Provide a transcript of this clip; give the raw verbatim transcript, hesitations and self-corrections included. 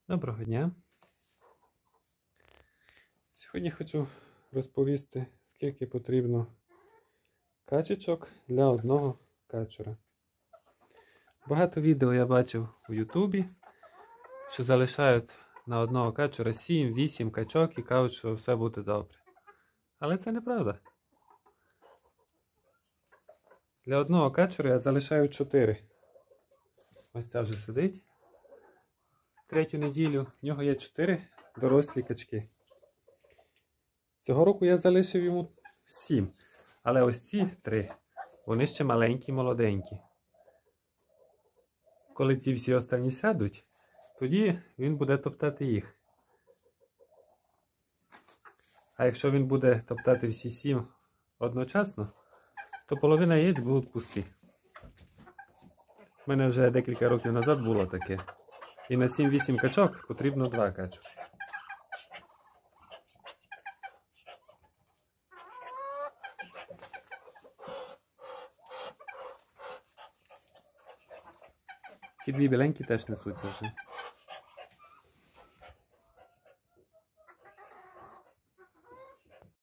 Доброго дня! Сьогодні хочу розповісти, скільки потрібно качечок для одного качура. Багато відео я бачив у Ютубі, що залишають на одного качура сім-вісім качок і кажуть, що все буде добре. Але це неправда. Для одного качура я залишаю чотири. Ось ця вже сидить. Третю неділю в нього є чотири дорослі качки. Цього року я залишив йому сім. Але ось ці три, вони ще маленькі, молоденькі. Коли ці всі останні сядуть, тоді він буде топтати їх. А якщо він буде топтати всі сім одночасно, то половина яєць будуть пусті. У мене вже декілька років назад було таке. І на сім-вісім качок потрібно два качури. Ці дві біленькі теж несуться вже.